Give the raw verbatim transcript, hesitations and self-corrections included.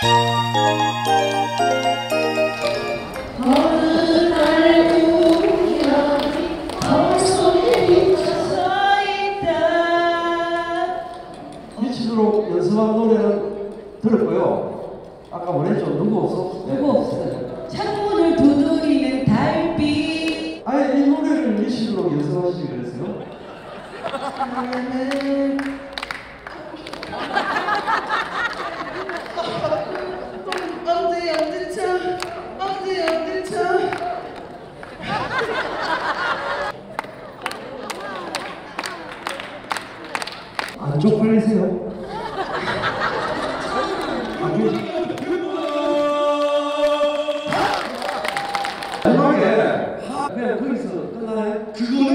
미치도록 연습한 노래는 들었고요. 아까 뭐랬죠? 누구 없어? 네. 누구 없어요. 창문을 두드리는 달빛. 아니 이 노래를 미치도록 연습하시지 그랬어요? 언제 언제차 언제 언제차. 안 쪽팔리세요? 마지막에 그냥 거기서 끝나네? 그거는